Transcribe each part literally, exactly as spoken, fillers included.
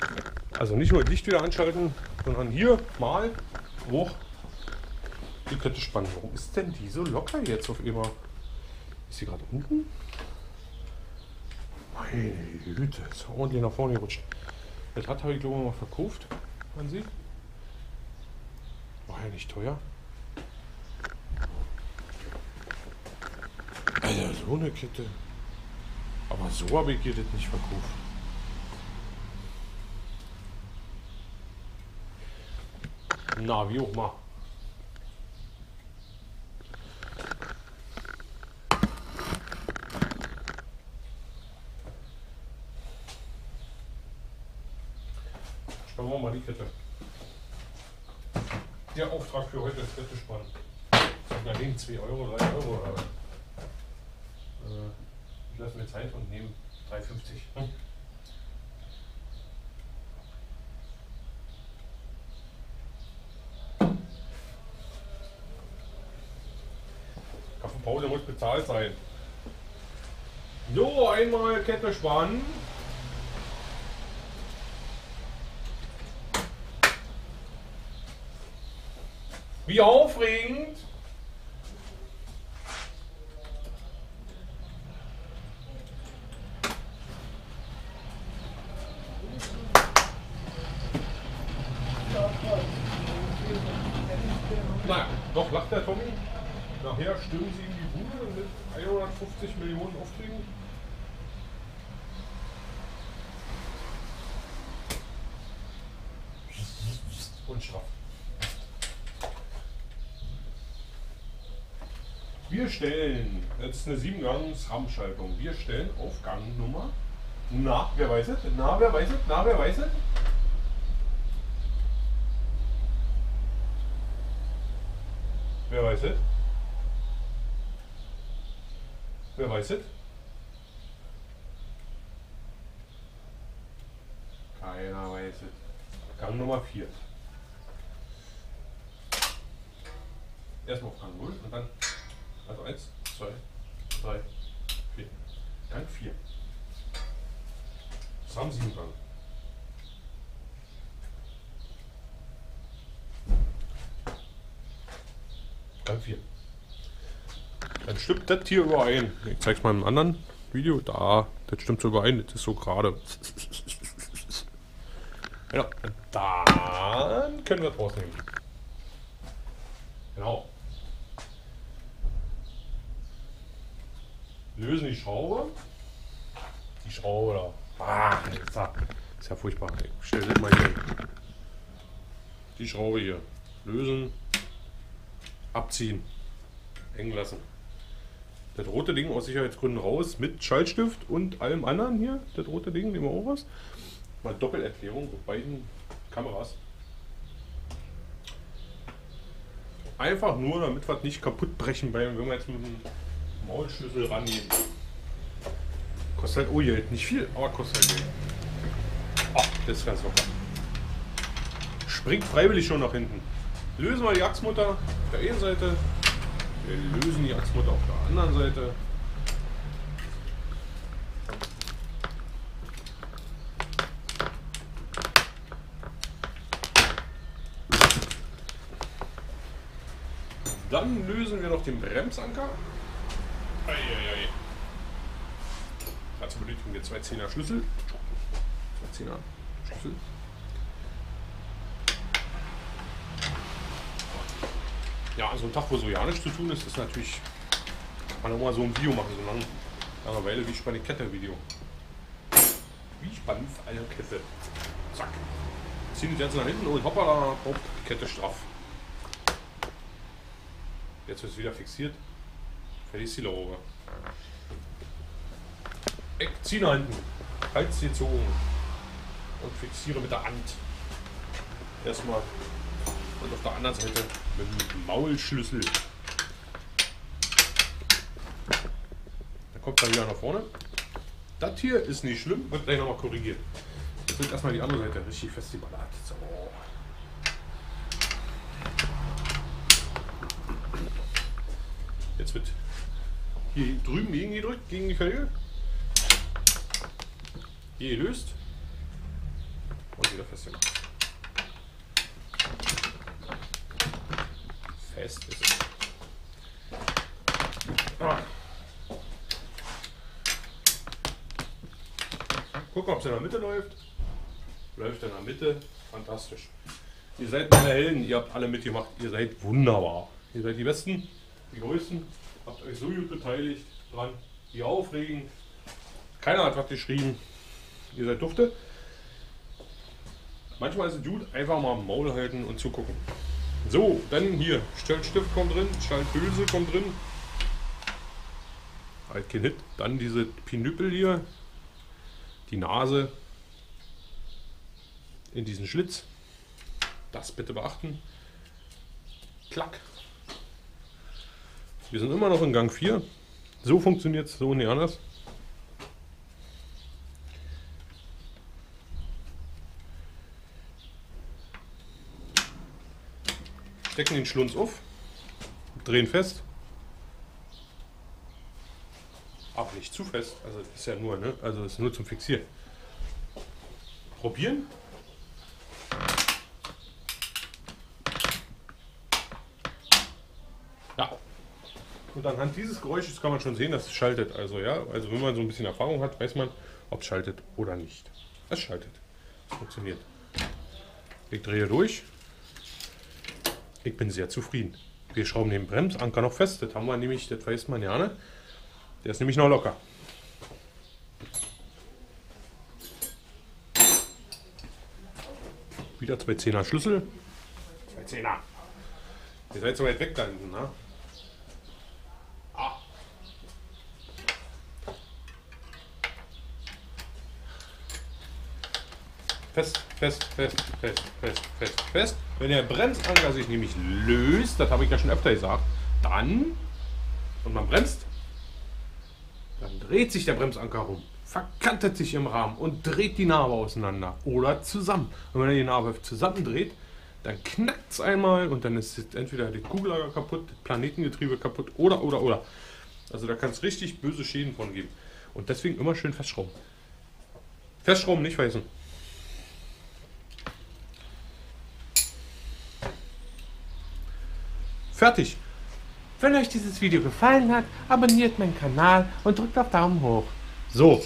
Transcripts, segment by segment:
Also nicht nur Licht wieder anschalten, sondern hier mal hoch die Kette spannen. Warum ist denn die so locker jetzt auf einmal? Ist sie gerade unten? Meine Güte, ist ordentlich nach vorne gerutscht. Das Rad habe ich glaube ich mal verkauft an sie. War ja nicht teuer. Alter, so eine Kette. Aber so habe ich dir das nicht verkauft. Na, wie auch mal. Spannen wir mal die Kette. Der Auftrag für heute ist Kette spannen. Na, den zwei Euro, drei Euro. Oder? Äh, ich lasse mir Zeit und nehme drei fünfzig. Hm. Kaffeepause muss bezahlt sein. So, einmal Kette spannen. Wie aufregend! Na, doch lacht der Tommy. Nachher stürmen sie in die Bude mit hundertfünfzig Millionen Aufträgen. Und straff. Wir stellen, das ist eine sieben Gang-RAM-Schaltung, wir stellen auf Gangnummer, na, wer weiß es, na, wer weiß es, na, wer weiß es? Wer weiß es? Wer weiß es? Keiner weiß es. Gang Nummer vier. Erstmal auf Gang null und dann, also eins, zwei, drei, vier. Gang vier. RAM sieben Gang. Gang vier. Dann stimmt das hier überein. Ich zeige es mal im anderen Video. Da, das stimmt so überein. Das ist so gerade. Genau. Dann können wir das rausnehmen. Genau. Lösen die Schraube. Die Schraube da. Ah, ist ja, ist ja furchtbar. Ich stelle das mal hier. Die Schraube hier. Lösen. Abziehen. Hängen lassen. Das rote Ding aus Sicherheitsgründen raus mit Schaltstift und allem anderen hier. Das rote Ding nehmen wir auch raus. Mal Doppelerklärung auf beiden Kameras. Einfach nur, damit wir es nicht kaputt brechen, weil wenn wir jetzt mit dem Maulschlüssel rangehen. Kostet halt oh Geld. Nicht viel, aber kostet halt Geld. Ach, das ist ganz locker. Springt freiwillig schon nach hinten. Lösen wir die Achsmutter auf der einen Seite. Wir lösen die Achsmutter auf der anderen Seite. Dann lösen wir noch den Bremsanker. Eieiei. Dazu benötigen wir zwei Zehner Schlüssel. Zwei Zehner Schlüssel. Ja, an so einem Tag, wo so ja nichts zu tun ist, ist natürlich, kann man auch mal so ein Video machen, so eine Langeweile wie Spanne Kette Video. Wie spannend eine Kette. Zack. Ziehen das Ganze nach hinten und hoppala, hopp, Kette straff. Jetzt wird es wieder fixiert. Fertig ist die Laube. Ich ziehe nach hinten. Halt sie gezogen. Und fixiere mit der Hand. Erstmal. Und auf der anderen Seite mit dem Maulschlüssel. Dann kommt er wieder nach vorne. Das hier ist nicht schlimm, wird gleich nochmal korrigiert. Jetzt wird erstmal die andere Seite richtig fest die Ballade. So. Jetzt wird hier drüben gegen gedrückt, gegen die Felge. Hier gelöst. Und wieder festgemacht. Fest ist es. Ah. Guck, ob es in der Mitte läuft. Läuft in der Mitte. Fantastisch. Ihr seid meine Helden. Ihr habt alle mitgemacht. Ihr seid wunderbar. Ihr seid die Besten, die Größten. Habt euch so gut beteiligt dran. Wie aufregend. Keiner hat was geschrieben. Ihr seid Dufte. Manchmal ist es gut, einfach mal am Maul halten und zugucken. So, dann hier. Schaltstift kommt drin. Schalthülse kommt drin. Halt kein Hit. Dann diese Pinüppel hier. Die Nase in diesen Schlitz. Das bitte beachten. Klack. Wir sind immer noch in Gang vier. So funktioniert es, so nicht anders. Stecken den Schlunz auf, drehen fest. Aber nicht zu fest, also das ist ja nur, ne? Also das ist nur zum Fixieren. Probieren. Ja. Und anhand dieses Geräusches kann man schon sehen, dass es schaltet. Also ja, also wenn man so ein bisschen Erfahrung hat, weiß man, ob es schaltet oder nicht. Es schaltet. Es funktioniert. Ich drehe durch. Ich bin sehr zufrieden. Wir schrauben den Bremsanker noch fest. Das haben wir nämlich, das weiß man ja, ne? Der ist nämlich noch locker. Wieder zwei Zehner Schlüssel. Zwei Zehner. Ihr seid so weit weg da hinten, ne? Ah. Fest, fest, fest, fest, fest, fest, fest. Wenn der Bremsanker sich nämlich löst, das habe ich ja schon öfter gesagt, dann, und man bremst, dann dreht sich der Bremsanker rum, verkantet sich im Rahmen und dreht die Narbe auseinander oder zusammen. Und wenn er die Narbe zusammendreht, dann knackt es einmal und dann ist entweder die Kugellager kaputt, das Planetengetriebe kaputt oder, oder, oder. Also da kann es richtig böse Schäden von geben. Und deswegen immer schön festschrauben. Festschrauben, nicht vergessen. Fertig. Wenn euch dieses Video gefallen hat, abonniert meinen Kanal und drückt auf Daumen hoch. So.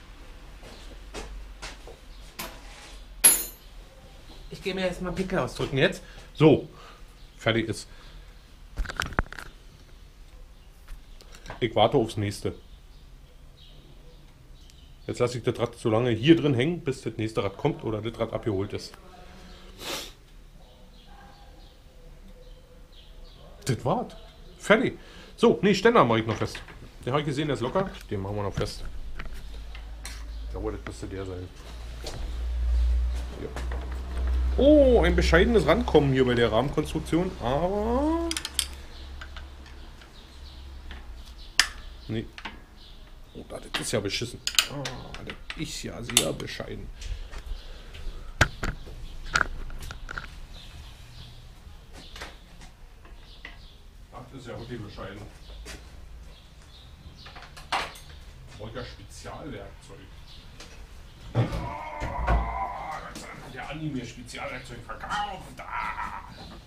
Ich gehe mir jetzt mal Pickel ausdrücken jetzt. So. Fertig ist. Ich warte aufs nächste. Jetzt lasse ich das Rad so lange hier drin hängen, bis das nächste Rad kommt oder das Rad abgeholt ist. Das war's. Fertig. So, nee, Ständer mache ich noch fest. Den habe ich gesehen, der ist locker. Den machen wir noch fest. Jawohl, das müsste der sein. Ja. Oh, ein bescheidenes Rankommen hier bei der Rahmenkonstruktion, aber... Nee. Oh, das ist ja beschissen. Ah, das ist ja sehr bescheiden. Das ist ja wirklich bescheiden. Volker Spezialwerkzeug. Ah, Gott sei Dank hat der Andi mir Spezialwerkzeug verkauft. Ah.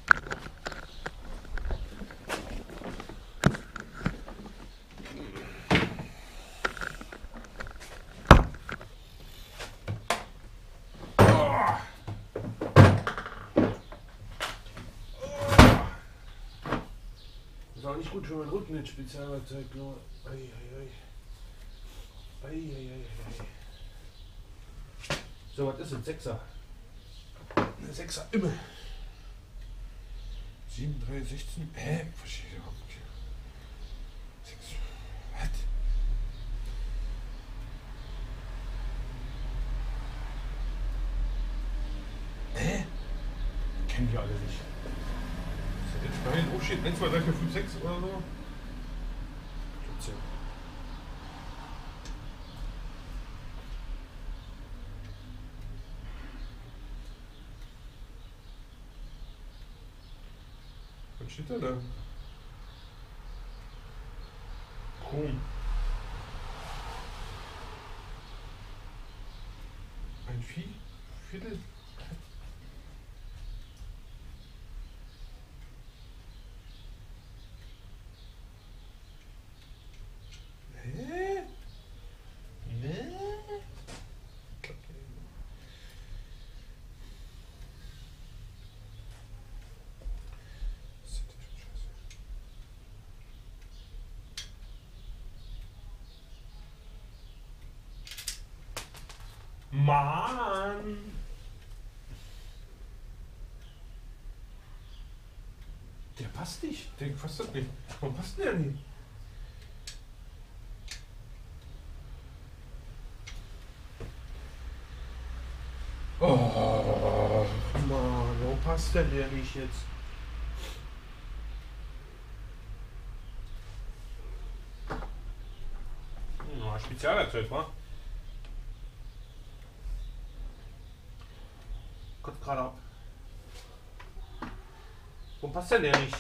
Ist auch nicht gut für meinen Rücken mit Spezialwerkzeug. Ei, ei, ei. Ei, ei, ei, ei. So, was ist ein Sechser? Eine Sechser immer. sieben, drei, sechzehn. Hä? Verstehe ich überhaupt nicht. sechs. Was? Hä? Kennen die alle nicht. Jetzt bei hinten steht eins, zwei, drei, vier, fünf, sechs oder so. vierzehn. Was steht da da? Chrom. Ein Vieh? Viertel. Hä? Ne? Mann! Der passt nicht. Der passt das nicht. Warum passt der nicht? Oh, Mann, warum passt denn der nicht jetzt? Na, Spezialwerkzeug, wa? Gott, gerade ab. Warum passt denn der nicht?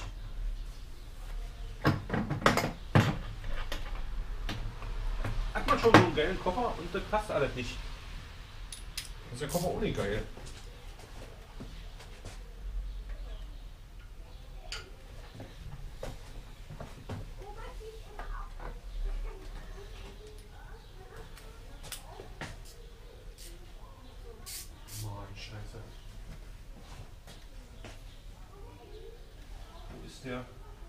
Hat man schon so einen geilen Koffer und das passt alles nicht. Das ist der Koffer auch nicht geil. Mann, Scheiße. Wo ist der?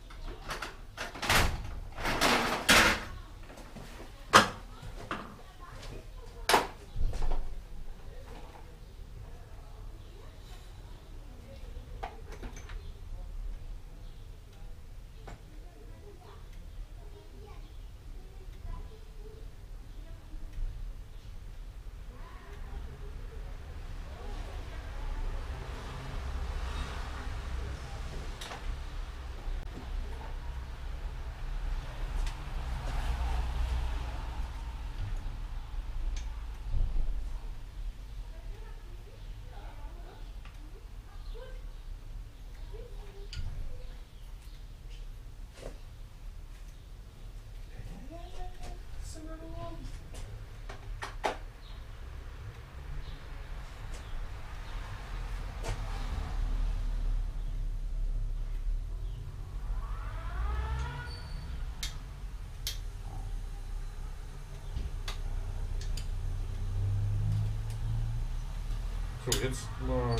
So, jetzt. Mann.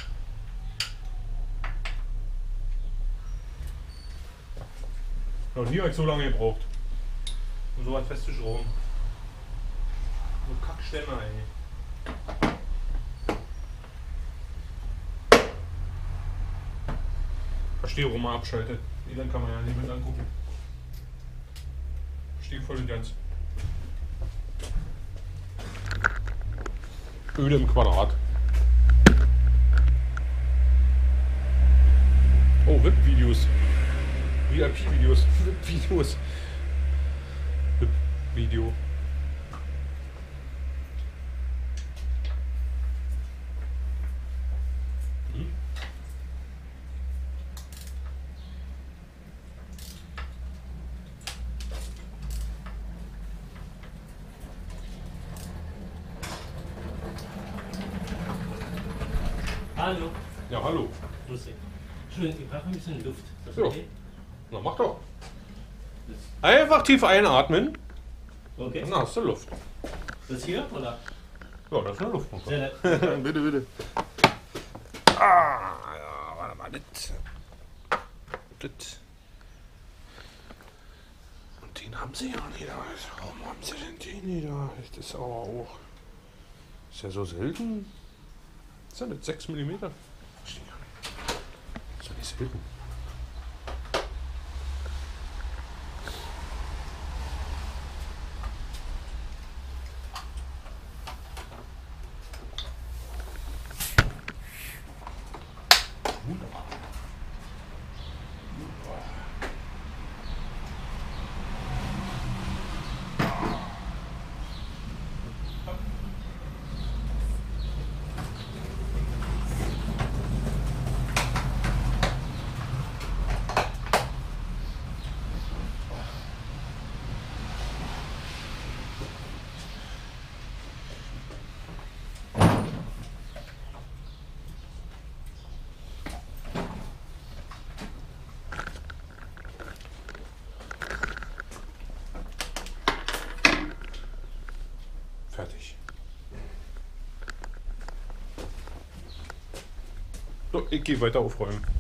Noch nie habe ich so lange gebraucht, um so was festzuschrauben. So Kackstämme, ey. Verstehe, warum man abschaltet. Nee, dann kann man ja nicht mit angucken. Verstehe voll und ganz. Öl im Quadrat. Oh, V I P-Videos. V I P-Videos. V I P-Videos. V I P-Video. Hm? Hallo. Ja, hallo. Grüß dich. Entschuldigung, ich brauche ein bisschen Luft. Ist das Ja. okay? Na, mach doch. Einfach tief einatmen, Okay. dann hast du Luft. Das hier, oder? Ja, das ist eine Luftpumpe. Sehr nett. Bitte, bitte. Ah, ja, warte mal, das. Das. Und den haben sie ja nicht da. Warum haben sie denn den nicht da? Das ist aber auch. Ist ja so selten. Ist ja nicht sechs Millimeter. Verstehe ich gar nicht. Ist ja nicht selten. So, ich gehe weiter aufräumen.